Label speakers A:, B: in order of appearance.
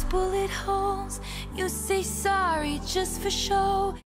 A: bullet holes. You say sorry just for show.